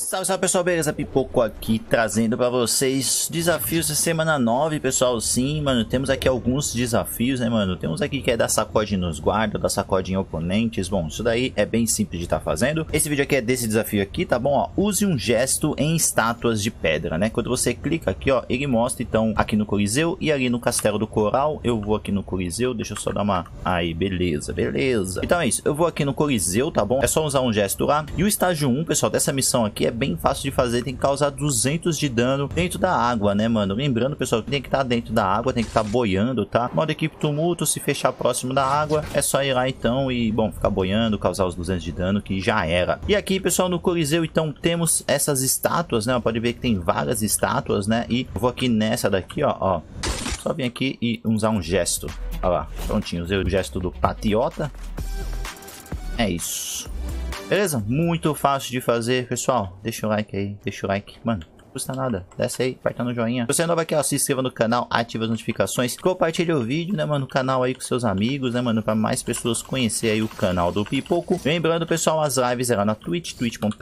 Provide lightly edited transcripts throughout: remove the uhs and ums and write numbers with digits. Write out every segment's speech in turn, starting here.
Salve, salve pessoal, beleza? Pipoco aqui trazendo pra vocês desafios da semana 9, pessoal. Sim, mano, temos aqui alguns desafios, né, mano? Temos aqui que é dar sacode nos guardas, dar sacode em oponentes. Bom, isso daí é bem simples de estar fazendo. Esse vídeo aqui é desse desafio aqui, tá bom? Ó, use um gesto em estátuas de pedra, né? Quando você clica aqui, ó, ele mostra então aqui no Coliseu e ali no Castelo do Coral. Eu vou aqui no Coliseu, deixa eu só dar uma... Aí, beleza, beleza. Então é isso, eu vou aqui no Coliseu, tá bom? É só usar um gesto lá. E o estágio 1, pessoal, dessa missão aqui é bem fácil de fazer, tem que causar 200 de dano dentro da água, né, mano? Lembrando, pessoal, que tem que estar dentro da água, tem que estar boiando, tá? Modo equipe tumulto, se fechar próximo da água, é só ir lá então e, bom, ficar boiando, causar os 200 de dano, que já era. E aqui, pessoal, no Coliseu, então, temos essas estátuas, né? Pode ver que tem várias estátuas, né? E eu vou aqui nessa daqui, ó. Só vir aqui e usar um gesto. Olha lá, prontinho, usei o gesto do patriota. É isso. Beleza? Muito fácil de fazer, pessoal. Deixa o like aí, deixa o like. Mano, não custa nada. Desce aí, aperta no joinha. Se você é novo aqui, ó, se inscreva no canal, ative as notificações. Compartilhe o vídeo, né, mano? O canal aí com seus amigos, né, mano? Pra mais pessoas conhecer aí o canal do Pipoco. Lembrando, pessoal, as lives eram na Twitch,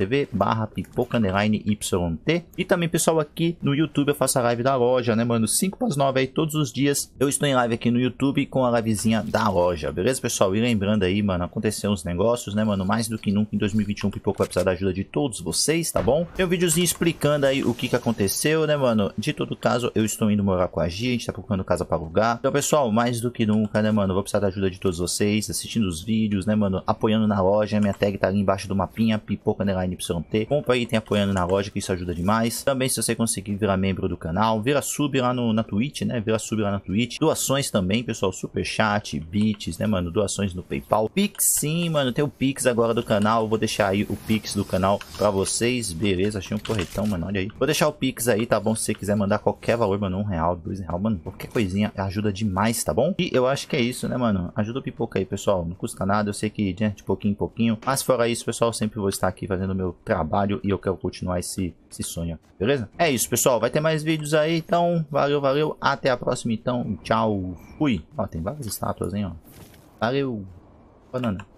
twitch.tv/pipoca_YT. E também, pessoal, aqui no YouTube eu faço a live da loja, né, mano? 5 para as 9 aí todos os dias. Eu estou em live aqui no YouTube com a livezinha da loja, beleza, pessoal? E lembrando aí, mano, aconteceu uns negócios, né, mano? Mais do que nunca em 2021 o Pipoco vai precisar da ajuda de todos vocês, tá bom? Tem um videozinho explicando aí o que aconteceu, né, mano? De todo caso, eu estou indo morar com a Gia, a gente tá procurando casa para alugar. Então, pessoal, mais do que nunca, né, mano? Eu vou precisar da ajuda de todos vocês, assistindo os vídeos, né, mano? Apoiando na loja, minha tag tá ali embaixo do mapinha, Pipoca_YT. Compra aí, tem apoiando na loja, que isso ajuda demais. Também, se você conseguir virar membro do canal, vira sub lá na Twitch, né? Vira sub lá na Twitch. Doações também, pessoal, superchat, bits, né, mano? Doações no PayPal. Pix, sim, mano, tem o Pix agora do canal. Eu vou deixar aí o Pix do canal pra vocês, beleza? Achei um corretão, mano, olha aí. Vou deixar o Pix aí, tá bom? Se você quiser mandar qualquer valor, mano, R$1, R$2, mano, qualquer coisinha ajuda demais, tá bom? E eu acho que é isso, né, mano? Ajuda o Pipoca aí, pessoal, não custa nada, eu sei que de pouquinho em pouquinho, mas fora isso, pessoal, eu sempre vou estar aqui fazendo o meu trabalho e eu quero continuar esse sonho, beleza? É isso, pessoal, vai ter mais vídeos aí, então, valeu, até a próxima, então, tchau, fui. Ó, tem várias estátuas, hein, ó. Valeu, banana.